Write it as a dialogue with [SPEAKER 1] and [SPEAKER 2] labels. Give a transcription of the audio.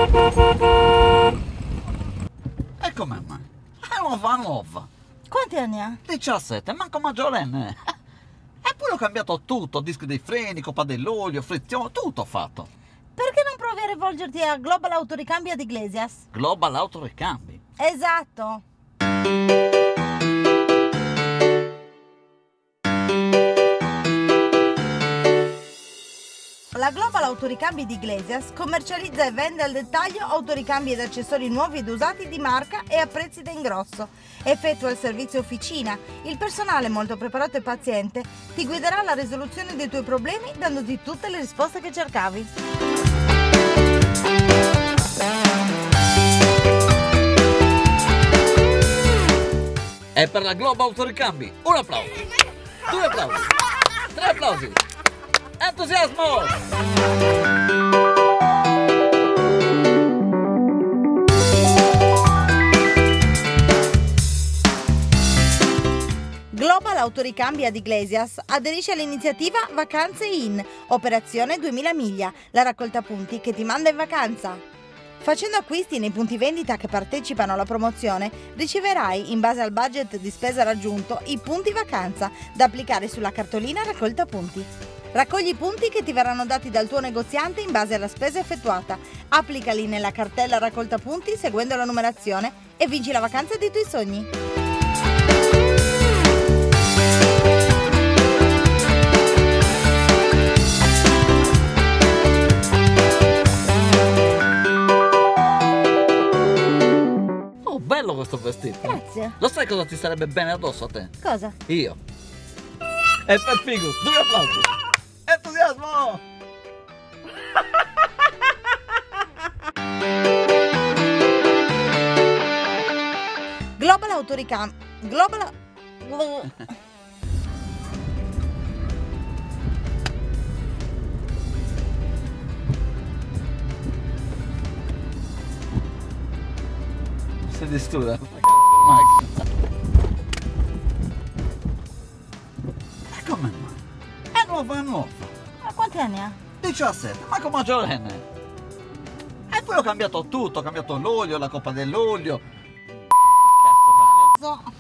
[SPEAKER 1] Ecco mamma, è nuova nuova.
[SPEAKER 2] Quanti anni ha?
[SPEAKER 1] 17, manco maggiorenne. Eppure ho cambiato tutto, dischi dei freni, coppa dell'olio, frizione, tutto ho fatto.
[SPEAKER 2] Perché non provi a rivolgerti a Global Autoricambi ad Iglesias?
[SPEAKER 1] Global Autoricambi.
[SPEAKER 2] Esatto. La Global Autoricambi di Iglesias commercializza e vende al dettaglio autoricambi ed accessori nuovi ed usati di marca e a prezzi da ingrosso. Effettua il servizio officina. Il personale molto preparato e paziente ti guiderà alla risoluzione dei tuoi problemi dandoti tutte le risposte che cercavi.
[SPEAKER 1] E per la Global Autoricambi, un applauso, 2 applausi, 3 applausi. Entusiasmo!
[SPEAKER 2] Global Autoricambi ad Iglesias aderisce all'iniziativa Vacanze In, operazione 2000 miglia, la raccolta punti che ti manda in vacanza. Facendo acquisti nei punti vendita che partecipano alla promozione, riceverai, in base al budget di spesa raggiunto, i punti vacanza da applicare sulla cartolina raccolta punti. Raccogli i punti che ti verranno dati dal tuo negoziante in base alla spesa effettuata, applicali nella cartella raccolta punti seguendo la numerazione e vinci la vacanza dei tuoi sogni.
[SPEAKER 1] Oh, bello questo vestito.
[SPEAKER 2] Grazie.
[SPEAKER 1] Lo sai cosa ti starebbe bene addosso a te?
[SPEAKER 2] Cosa?
[SPEAKER 1] Io. E per figo, 2 applausi. Entusiasmo!
[SPEAKER 2] Global Autoricambi. Global.
[SPEAKER 1] Si distura. Ecco mamma, è nuova, è nuova.
[SPEAKER 2] Ma quanti anni ha?
[SPEAKER 1] 17, manco maggiorenne. E poi ho cambiato tutto, ho cambiato l'olio, la coppa dell'olio. Cazzo,